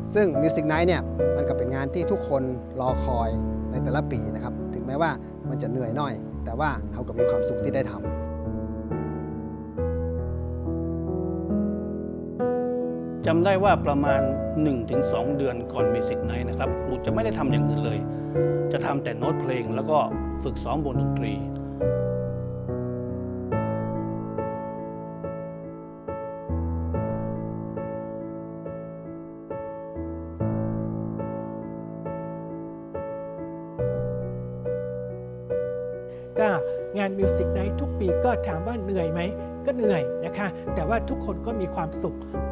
ซึ่ง Music Night เนี่ยมันก็เป็นงานที่ทุกคนรอคอยในแต่ละปีนะครับถึงแม้ว่ามันจะเหนื่อยหน่อยแต่ว่าเขาก็มีความสุขที่ได้ทำจำได้ว่าประมาณ 1-2 เดือนก่อนMusic Nightนะครับครูจะไม่ได้ทำอย่างอื่นเลยจะทำแต่โน้ตเพลงแล้วก็ฝึกซ้อมวงดนตรีก็งาน Music Night ทุกปีก็ถามว่าเหนื่อยไหมก็เหนื่อยนะคะแต่ว่าทุกคนก็มีความสุข